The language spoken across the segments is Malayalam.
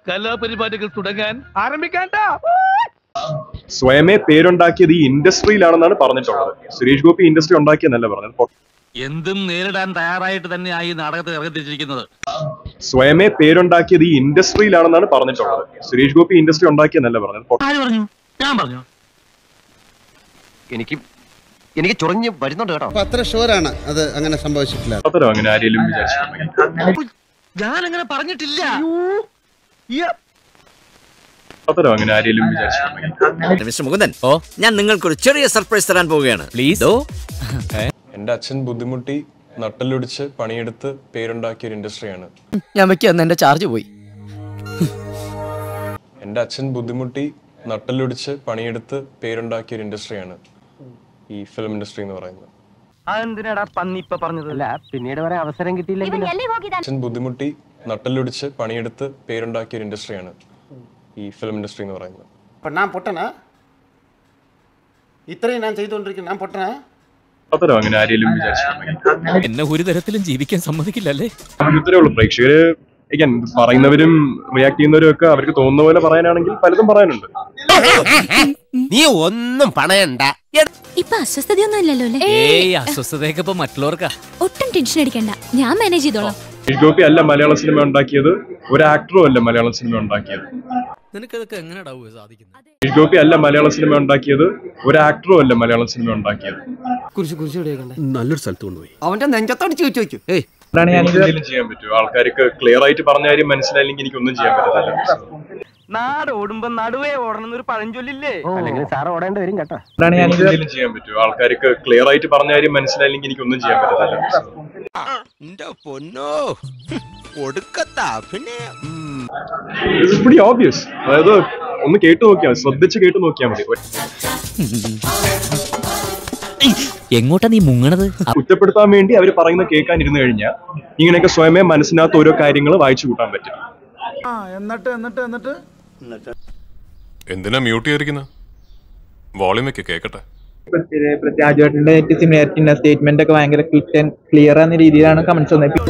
കലാപരിപാടികൾ തുടങ്ങാൻ ആരംഭിക്കാൻ. സ്വയമേ പേരുണ്ടാക്കിയത് ഈ ഇൻഡസ്ട്രിയിലാണെന്നാണ് പറഞ്ഞിട്ടുള്ളത്. സുരേഷ് ഗോപി ഇൻഡസ്ട്രി ഉണ്ടാക്കിയെന്നല്ല പറഞ്ഞത്. എന്തും നേരിടാൻ തയ്യാറായിട്ട് തന്നെയായി നാടകത്തിൽ ഇറങ്ങിത്തിരിച്ചിരിക്കുന്നത്. സ്വയമേ പേരുണ്ടാക്കിയത് ഈ ഇൻഡസ്ട്രിയിലാണെന്നാണ് പറഞ്ഞിട്ടുള്ളത്. സുരേഷ് ഗോപി ഇൻഡസ്ട്രി ഉണ്ടാക്കിയെന്നല്ല പറഞ്ഞത്. ഞാൻ പറഞ്ഞു എനിക്ക് ചൊറിഞ്ഞ് വരുന്നുണ്ട് കേട്ടോ. അത്ര ഷുവറാണ് അത് അങ്ങനെ സംഭവിച്ചിട്ടില്ല. അത്തരം അങ്ങനെ ആരെങ്കിലും വിചാരിച്ചിട്ടുണ്ടെങ്കിൽ ഞാൻ അങ്ങനെ പറഞ്ഞിട്ടില്ല. അത്തരം അങ്ങനെ ആരെങ്കിലും വിചാരിച്ചിട്ടുണ്ടെങ്കിൽ മിസ്റ്റർ മുകുന്ദൻ, ഞാൻ നിങ്ങൾക്കൊരു ചെറിയ സർപ്രൈസ് തരാൻ പോവുകയാണ്. പ്ലീസ്. എന്റെ അച്ഛൻ ബുദ്ധിമുട്ടി നട്ടലൊടിച്ച് പണിയെടുത്ത് പേരുണ്ടാക്കിയ ഒരു ഇൻഡസ്ട്രിയാണ്. ഞാൻ വെക്കുന്ന എന്റെ ചാർജ് പോയി. എന്റെ അച്ഛൻ ബുദ്ധിമുട്ടി നട്ടലൊടിച്ച് പണിയെടുത്ത് പേരുണ്ടാക്കിയ ഒരു ഇൻഡസ്ട്രിയാണ് ഈ ഫിലിം ഇൻഡസ്ട്രി എന്ന് പറയുന്നത്. അതെന്തിനാടാ പന്നി ഇപ്പൊ പറഞ്ഞതല്ല, പിന്നീട് വരെ അവസരം കിട്ടിയില്ലെങ്കിൽ. അച്ഛൻ ബുദ്ധിമുട്ടി നട്ടലൊടിച്ച് പണിയെടുത്ത് പേരുണ്ടാക്കിയ ഒരു ഇൻഡസ്ട്രിയാണ് ഈ ഫിലിം ഇൻഡസ്ട്രി എന്ന് പറയുന്നത്. ഞാൻ പൊട്ടനാ? ഇത്രയും ഞാൻ ചെയ്തുകൊണ്ടിരിക്കുന്നു, ഞാൻ പൊട്ടനാ? അത്തരം അങ്ങനെ ആരെങ്കിലും വിചാരിച്ചിട്ടുണ്ടെങ്കിൽ എന്നെ ഒരു തരത്തിലും ജീവിക്കാൻ സമ്മതിക്കില്ലല്ലേ? ഇത്രേ ഉള്ളൂ. പ്രേക്ഷകര് പറയുന്നവരും റിയാക്ട് ചെയ്യുന്നവരും ഒക്കെ അവർക്ക് തോന്നുന്ന പോലെ പറയാനാണെങ്കിൽ പലതും പറയാനുണ്ട്. നീ ഒന്നും പണയണ്ട. ഇപ്പൊ അസ്വസ്ഥതയൊന്നും ഇല്ലല്ലോ അല്ലേ? ഏയ്, അസ്വസ്ഥതയൊക്കെ ഇപ്പൊ മറ്റുള്ളവർക്കാ. ഒട്ടും ടെൻഷൻ അടിക്കണ്ട, ഞാൻ മാനേജ് ചെയ്തോളാം. സുരേഷ് ഗോപി അല്ല മലയാള സിനിമ ഉണ്ടാക്കിയത്, ഒരു ആക്ടറും അല്ല മലയാള സിനിമ ഉണ്ടാക്കിയത്. നിനക്കതൊക്കെ എങ്ങനെയാ സാധിക്കുന്നത്? സുരേഷ് ഗോപി അല്ല മലയാള സിനിമ ഉണ്ടാക്കിയത്, ഒരു ആക്ടറും അല്ല മലയാള സിനിമ ഉണ്ടാക്കിയത്. നല്ലൊരു സ്ഥലത്ത് കൊണ്ടുപോയി അവന്റെ നെഞ്ചത്തോടിച്ച് ചോദിച്ചു. എന്തെങ്കിലും ചെയ്യാൻ പറ്റുമോ? ആൾക്കാർക്ക് ക്ലിയർ ആയിട്ട് പറഞ്ഞ കാര്യം മനസ്സിലായില്ലെങ്കിൽ എനിക്കൊന്നും ചെയ്യാൻ പറ്റത്തില്ല. നാട് ഓടുമ്പോ നടുവേ ഓടണം ഒരു പഴഞ്ചൊല്ലില്ലേ? അല്ലെങ്കിൽ സാർ ഓടേണ്ടി വരും കേട്ടോ. എന്തെങ്കിലും ചെയ്യാൻ പറ്റുമോ? ആൾക്കാർക്ക് ക്ലിയർ ആയിട്ട് പറഞ്ഞ കാര്യം മനസ്സിലായില്ലെങ്കിൽ എനിക്കൊന്നും ചെയ്യാൻ പറ്റത്തില്ല. ഓബ്വിയസ്. അതായത് ഒന്ന് കേട്ടു നോക്കിയാൽ മതി, ശ്രദ്ധിച്ച് കേട്ടു നോക്കിയാൽ മതി. എങ്ങോട്ടാ നീ മുങ്ങണത്? കുറ്റപ്പെടുത്താൻ വേണ്ടി അവർ പറയുന്ന കേൾക്കാൻ ഇരുന്ന് കഴിഞ്ഞാൽ ഇങ്ങനെയൊക്കെ സ്വയമേ മനസ്സിനകത്ത് ഓരോ കാര്യങ്ങൾ വായിച്ചു കൂട്ടാൻ പറ്റും. എന്നിട്ട് എന്തിനാ മ്യൂട്ട് ചെയ്തിരിക്കുന്ന? വോളിയം ഒക്കെ കേക്കട്ടെ. പൃഥ്വിരാജേട്ടന്റെ സിമിലാരിറ്റി സ്റ്റേറ്റ്മെന്റ് ഒക്കെ ഭയങ്കര ക്വിക്ക് ആൻഡ് ക്ലിയർ എന്ന രീതിയിലാണ് കമന്റ്സ് വന്നത്.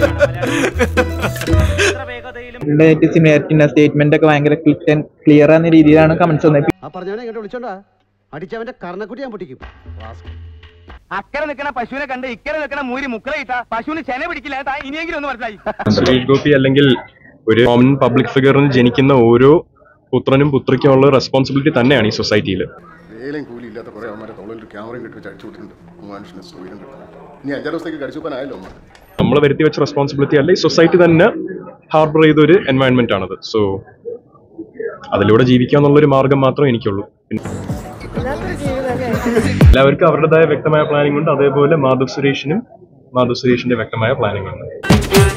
സിമിലാരിറ്റി സ്റ്റേറ്റ്മെന്റ് ഒക്കെ ഭയങ്കര ക്വിക്ക് ആൻഡ് ക്ലിയർ എന്ന രീതിയിലാണ് കമന്റ്സ് വന്നത്. പറഞ്ഞവനെ ഇങ്ങോട്ട് വിളിച്ചോണ്ടാ അടിച്ചവന്റെ കർണക്കുട്ടി ഞാൻ പൊട്ടിക്കും. അക്കരെ നിൽക്കണ പശുവിനെ കണ്ട് ഇക്കരെ നിൽക്കണ മൂരി മുക്കറയിട്ട പശുവിന് ചെന പിടിക്കില്ല. ഇനിയെങ്കിലും ഒന്ന് മനസ്സിലായി. സുരേഷ് ഗോപി അല്ലെങ്കിൽ ഒരു കോമൺ പബ്ലിക് ഫിഗറിന് ജനിക്കുന്ന ഓരോ പുത്രനും പുത്രിക്കും ഉള്ള റെസ്പോൺസിബിലിറ്റി തന്നെയാണ് ഈ സൊസൈറ്റിയിൽ. നമ്മൾ വരുത്തി വെച്ച റെസ്പോൺസിബിലിറ്റി അല്ല, ഈ സൊസൈറ്റി തന്നെ ഹാർബർ ചെയ്ത ഒരു എൻവയൺമെന്റ് ആണത്. സോ അതിലൂടെ ജീവിക്കുക എന്നുള്ളൊരു മാർഗം മാത്രമേ എനിക്കുള്ളൂ. എല്ലാവർക്കും അവരുടേതായ വ്യക്തമായ പ്ലാനിംഗ് ഉണ്ട്. അതേപോലെ മാധവ് സുരേഷിന്റെ വ്യക്തമായ പ്ലാനിംഗ് ഉണ്ട്.